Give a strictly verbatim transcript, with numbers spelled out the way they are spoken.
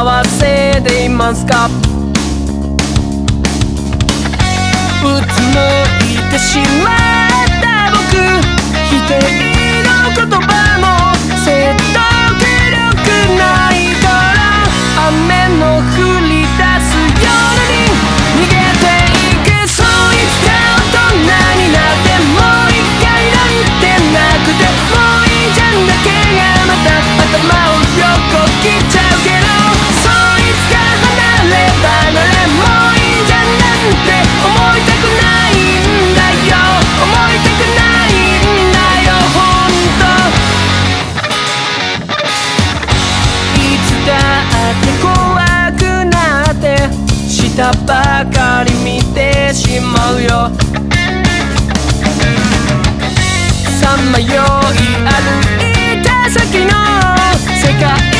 幸せでいますか？うつむいてしまった僕、否定の言葉も説得力ないから、雨の降り出す夜に逃げていく。そういった大人になってもう一回なんてなくて、もういいじゃんだけがまた頭を横切っちゃうけど、そういつか離れ離れもういいじゃんなんて思いたくないんだよ、思いたくないんだよほんと。いつだって怖くなって下ばかり見てしまうよ。さまよい歩いた先の世界